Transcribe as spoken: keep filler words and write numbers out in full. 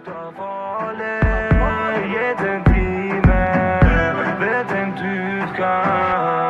Ta farlig, jeg tenkte time, vet en du skal